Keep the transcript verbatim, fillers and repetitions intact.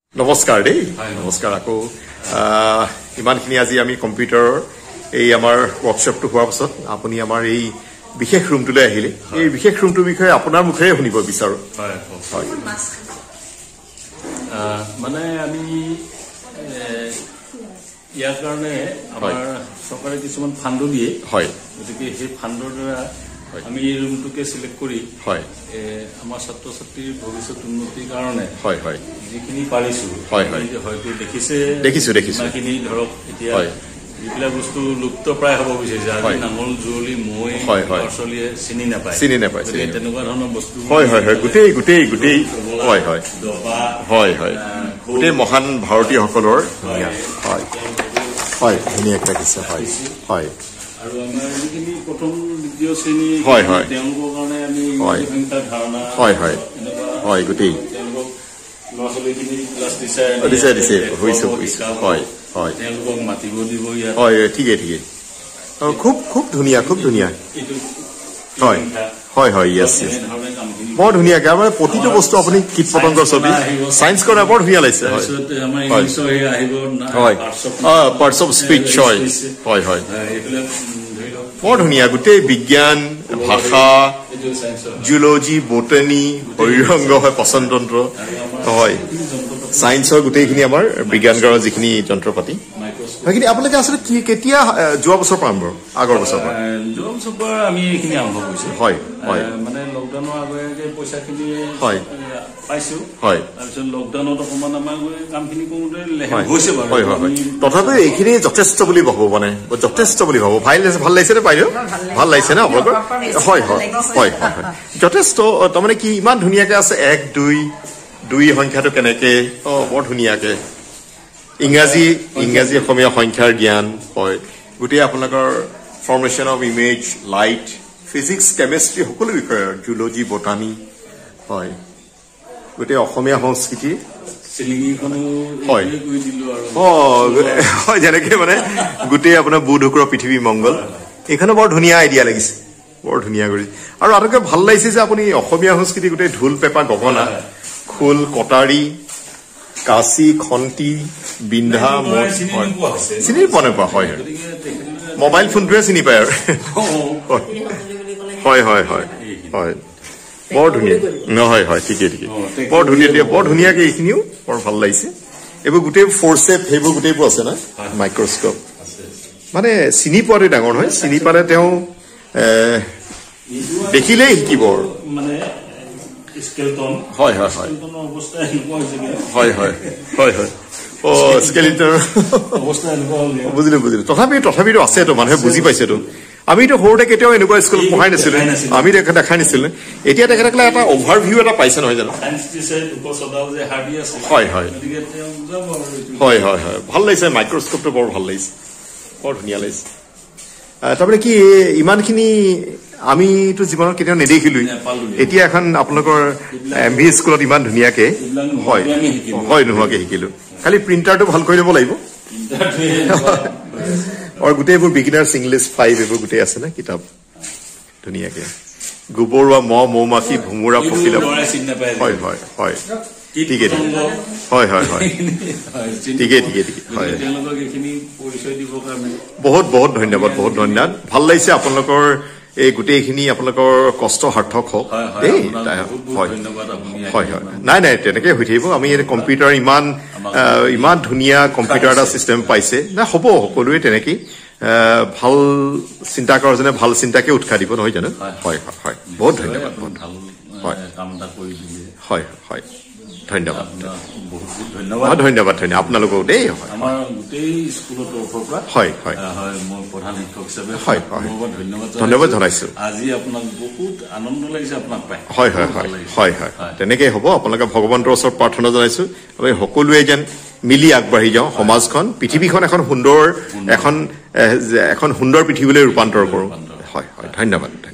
নমস্কাৰ দেই নমস্কাৰ আকৌ ইমানখিনি আজি আমি কম্পিউটাৰৰ এই আমাৰ ওয়াৰ্কশ্বপটো হোৱাৰ পিছত আপুনি আমাৰ এই বিশেষ ৰুমটোলৈ আহিলে এই বিশেষ ৰুমটোৰ বিষয়ে আপোনাৰ মুখেৰে শুনিব বিচাৰো হয় হয় মানে আমি ইয়াৰ কাৰণে আমাৰ চৰকাৰে কিছুমান ফাণ্ড দিয়ে হয় গতিকে সেই ফাণ্ডৰ দ্বাৰা আমি এই ৰুমটোকে সিলেক্ট কৰি হয় আমাৰ ছাত্ৰ ছাত্ৰীৰ ভৱিষ্যত উন্নতিৰ কাৰণে হয় হয় যিখিনি পাৰিছো হয় হয় হয়তো দেখিছে দেখিছো দেখিছো যিখিনি ধৰক এতিয়া যিবিলাক বস্তু লুপ্ত প্ৰায় হ'ব বিচাৰিছে আজি নাঙল জুৱলি মই ল'ৰা-ছোৱালীয়ে চিনি নাপায় চিনি নাপায় তেনেকুৱা ধৰণৰ বস্তু হয় হয় হয় গোটেই গোটেই গোটেই হয় হয় হয় হয় গোটেই মহান ভাৰতীয়সকলৰ হয় হয় ধুনীয়াকৈ ৰাখিছে হয় হয় আৰু আমাৰ যিখিনি প্ৰথম দ্বিতীয় শ্ৰেণী হয় হয় তেওঁলোকৰ কাৰণে আমি সংখ্যাৰ ধাৰণা হয় হয় হয় গোটেই তেওঁলোকক ল'ৰা-ছোৱালীখিনি ক্লাছ টিচাৰ দিছে দিছে হৈছে হৈছে হয় হয় তেওঁলোকক মাতিব দিব ইয়াত হয় ঠিকে ঠিকে খুব খুব ধুনীয়া খুব ধুনীয়া হয় হয় হয় ইয়েছ ইয়েছ বৰ ধুনীয়াকে আমাৰ প্ৰতিটো বস্তু আপুনি কীট পতংগৰ ছবি চায়েন্স কৰা বৰ ধুনীয়া লাগিছে হয় হয় পাৰ্টছ অফ স্পীচ হয় হয় হয় বৰ ধুনীয়া গোটেই বিজ্ঞান ভাষা জিঅ'লজি বটানী শৰীৰংগ হয় পচনতন্ত্ৰ হয় চায়েন্সৰ গোটেইখিনি আমাৰ বিজ্ঞানগাৰৰ যিখিনি যন্ত্ৰপাতি সেইখিনি আপোনালোকে আচলতে কি কেতিয়া যোৱা বছৰ পৰা আৰম্ভ আগৰ বছৰ পৰা যোৱা বছৰ পৰা আমি এইখিনি আৰম্ভ কৰিছোঁ হয় হয় মানে লকডাউনৰ আগতে পইচাখিনি হয় পাইছো হয় তাৰপিছত লকডাউনত অকণমান আমাৰ কামখিনি কৰোঁতে হৈছে বাৰু হয় হয় তথাপিও এইখিনি যথেষ্ট বুলি ভাবো মানে যথেষ্ট বুলি ভাবো ভাল ভাল লাগিছে নে বাইদেউ ভাল লাগিছে নে আপোনালোকৰ হয় হয় হয় হয় হয় যথেষ্ট তাৰমানে কি ইমান ধুনীয়াকে আছে এক দুই দুই সংখ্যাটো কেনেকে অ বৰ ধুনীয়াকে ইংৰাজী ইংৰাজী অসমীয়া সংখ্যাৰ জ্ঞান হয় গোটেই আপোনালোকৰ formation of image light physics chemistry সকলো বিষয়ে জুলজি বটানী হয় গোটেই অসমীয়া সংস্কৃতি হয় হয় যেনেকে মানে গোটেই আপোনাৰ বুধ শুক্ৰ পৃথিৱী মংগল এইখনো বৰ ধুনীয়া আইডিয়া লাগিছে বৰ ধুনীয়া কৰি আৰু আটাইতকৈ ভাল লাগিছে যে আপুনি অসমীয়া সংস্কৃতি গোটেই ঢোল পেঁপা গগনা খোল কটাৰী কাঁচি খন্তি বিন্ধা চিনি পোৱা নোপোৱা হয় মোবাইল ফোনটোৱে চিনি পায় আৰু হয় হয় হয় হয় বৰ ধুনীয়া নহয় হয় ঠিকে ঠিকে বৰ ধুনীয়া দিয়ে বৰ ধুনীয়াকে এইখিনিও বৰ ভাল লাগিছে এইবোৰ গোটেই ফ'ৰচেপ সেইবোৰ গোটেইবোৰ আছে না মাইক্ৰস্কোপ মানে চিনি পোৱাটো ডাঙৰ নহয় চিনি পালে তেওঁ দেখিলেই শিকিব মানে হয় হয় হয় হয় হয় হয় হয় অ স্কেলিটন বুজিলো বুজিলো তথাপিও তথাপিতো আছেতো মানুহে বুজি পাইছেতো আমিতো সৰুতে কেতিয়াও এনেকুৱা স্কুলত পঢ়াই নাছিলো আমি দেখাই নাছিলো এতিয়া তেখেতে এটা অভাৰ ভিউ এটা পাইছে নহয় জানো হয় হয় হয় হয় হয় ভাল লাগিছে মাইক্ৰস্কোপটো বৰ ভাল লাগিছে বৰ ধুনীয়া লাগিছে তাৰমানে কি ইমানখিনি আমিতো জীৱনত কেতিয়াও নেদেখিলো এতিয়া এখন আপোনালোকৰ এম ভি স্কুলত ইমান ধুনীয়াকে হয় হয় নোহোৱাকে শিকিলো খালি প্ৰিণ্টাৰটো ভাল কৰি ল'ব লাগিব আৰু গোটেইবোৰ বিগিনাৰ্ছ ইংলিছ ফাইভ এইবোৰ গোটেই আছে না কিতাপ ধুনীয়াকে গোবৰুৱা মহ মৌমাখি ভোমোৰা পখিলা হয় হয় হয় ঠিকে ঠিকে হয় হয় হয় ঠিকে ঠিকে ঠিকে হয় বহুত বহুত ধন্যবাদ বহুত ধন্যবাদ ভাল লাগিছে আপোনালোকৰ এই গোটেইখিনি আপোনালোকৰ কষ্ট সাৰ্থক হওক দেই হয় হয় হয় নাই নাই তেনেকৈ হৈ থাকিব আমি কম্পিউটাৰ ইমান ইমান ধুনীয়া কম্পিউটাৰ এটা চিষ্টেম পাইছে নাই হ'ব সকলোৱে তেনেকেই ভাল চিন্তা কৰজনে ভাল চিন্তাকে উৎসাহ দিব নহয় জানো হয় হয় হয় বহুত ধন্যবাদ হয় হয় হয় ধন্যবাদ ধন্যবাদ ধন্যবাদ ধন্যবাদ আপোনালোকক দেই হয় হয় হয় হয় হয় ধন্যবাদ জনাইছো আজি আপোনাক বহুত আনন্দ লাগিছে আপোনাক পাই হয় হয় হয় হয় হয় তেনেকেই হ'ব আপোনালোকে ভগৱন্তৰ ওচৰত প্ৰাৰ্থনা জনাইছো আমি সকলোৱে যেন মিলি আগবাঢ়ি যাওঁ সমাজখন পৃথিৱীখন এখন সুন্দৰ এখন এখন সুন্দৰ পৃথিৱীলৈ ৰূপান্তৰ কৰোঁ হয় হয় ধন্যবাদ